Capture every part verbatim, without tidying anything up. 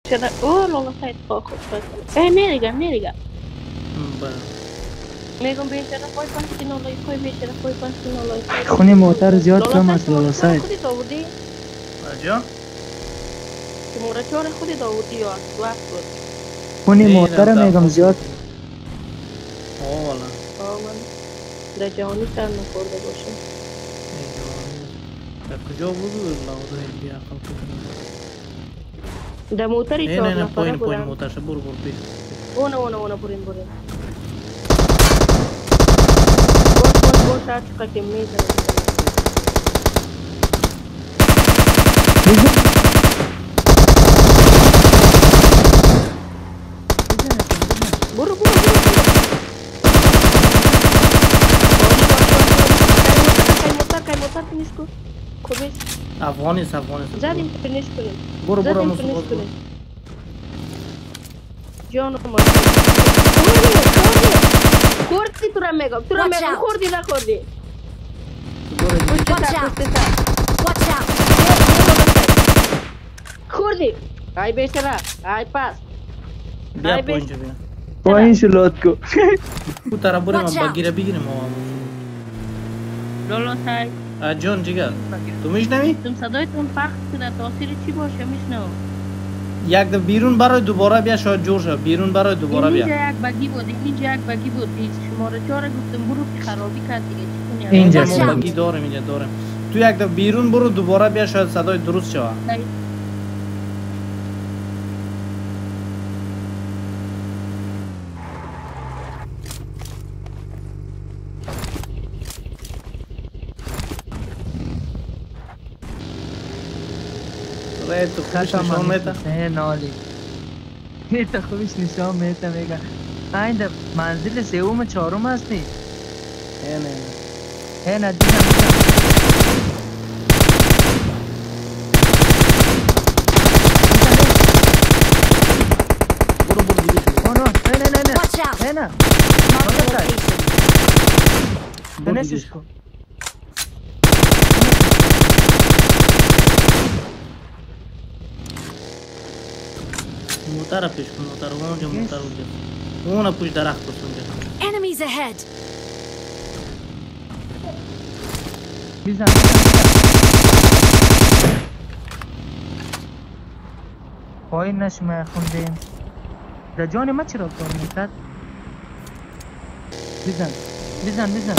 چرا اوه لالا سایت خواه خوب بکنه ای میریگم میریگم میگم بهتر پای پنج نولای پای بهتر پای پنج نولای خونی موتر زیاد کم است لالا سایت خودی داوردی؟ کجا؟ که مورچار خودی داوردی یا از وقت بود خونی موتر میگم زیاد آه والا آه من در جوانی سر نخورده باشم در کجا بودو لاوده بیا اقل کنیم در موتری چهار نفره بودن نه نه پایین بودن موترش برو برو بیا اونه اونه اونه برین برین باش باش باش هر چقدر که میزنه برو برو برو افغانیست افغانیست زدیم فینیش کنیم برو برو زدیم موسو فینیش برو کنیم جانو ماشین خوردی تو را میگم تو را میگم خوردی نخوردی خوردی ای بیشتره ای پس بیا پوینجا بیا پایین شلوت کو او طرف بریم هم بگیره بگیریم لالا سای جان جگر تو میشنوی؟ تم صدایتون پخش شده تاثیر چی باشه میشنوم یک دفعه بیرون برای دوباره بیا شاید جور شد بیرون برای دوباره بیا اینجا یک بگی بود اینجا یک بگی بود شماره چهار گفتم برو که خرابی کرد دیگه چی کنی اینجا ما بگی داریم اینجا داریم تو یک دفعه بیرون برو دوباره بیا شاید صدای درست شود تو خوبش نشان میده؟ نه نالی تو خوبش نشان میده میگه این در منزل سوم چهارم هستی؟ نه نه نه نه دیدم دیدم برو برو دیگه نه نه نه نه نه نه نه نه موتر پیش کن موتر اونجا موتر اونجا اون پشت درخت پشت اونجا enemies ahead بیزن پایین نشمه خوندیم در جان ما چرا کار میکرد بیزن بیزن بیزن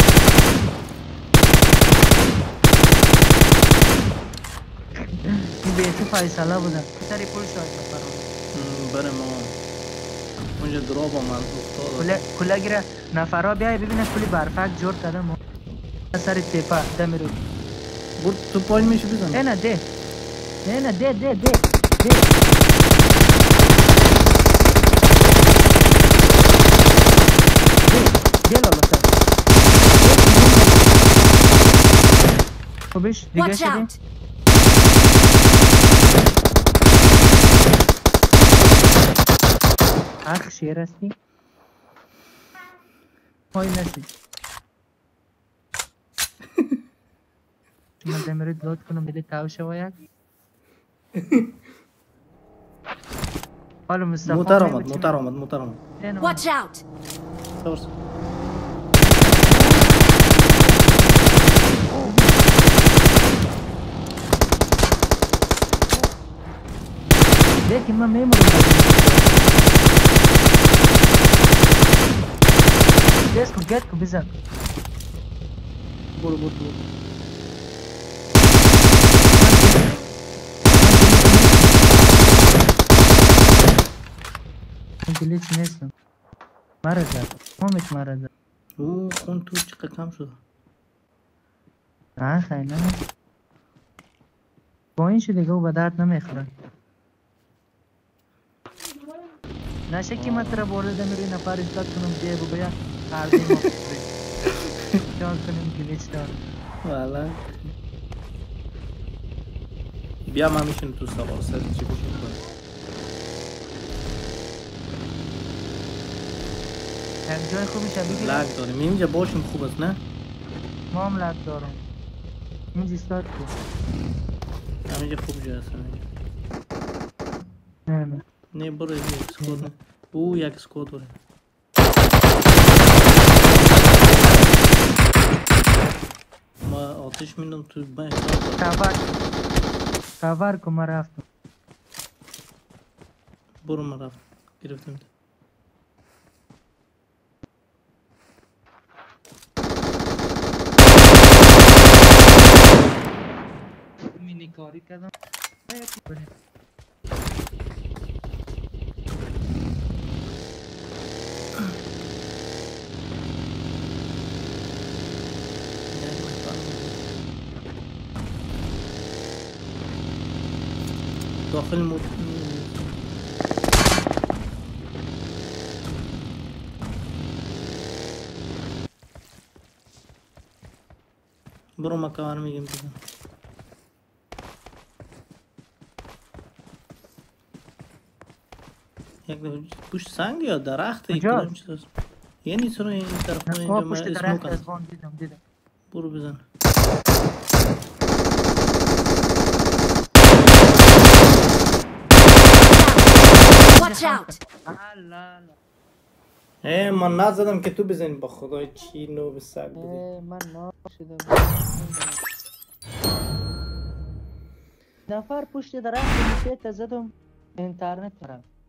این بیتی فایصله بودن سری پول شاید بفرام بره ما اونجا دراب آمد افتاد کله گیره نفرها بیای ببینه کلی برفک جور کده ما سر تیپه دمی رو برد تو پایین میشه بزن نه نه ده نه نه ده ده ده ده ده لالا سر خبش دیگه شده اخ شیر هستی پایین نشید من دمیرید لود کنم بده تاو شواید حالا مصطفی موتر آمد موتر آمد موتر آمد watch out سورس دیگه من میمونم دست کو گت کو بزن برو برو برو من گلیچ نیستم مرا زد همت مرا زد او خون تو چقدر کم شده نه خیلی نه با این شده که او به درد نمیخوره نشه که من ترا بورده میروی نفر ایستاد کنم جیب و بیا خردی ما جان کنیم گلیچ دار والا بیا من میشونم تو سوار سر چی بشون کنم هم جای خوبی شبیه بگیرم لگ داریم اینجا باشیم خوب است نه؟ ما هم لگ دارم اینجا ایستاد کن همینجا خوب جای است همینجا نه نه نه برو یک سکوت نه او یک سکوت برو ما آتش میدم تو بای کاور کاور کو ما رفتم برو ما رفت گرفتم مینی کاری کردم داخل مود برو ما کار میگیم بزن یک دفعه پشت سنگ یا درخت یک کدام چیز هست یعنی چرا این طرف ما اینجا ما اسمو کنم دیدم دیدم برو بزن Watch out! ای من نزدم که تو بزنی با خدای چی نو به سگ بودی من ناشدم نفر پشت درخت میشه زدم اینترنت برم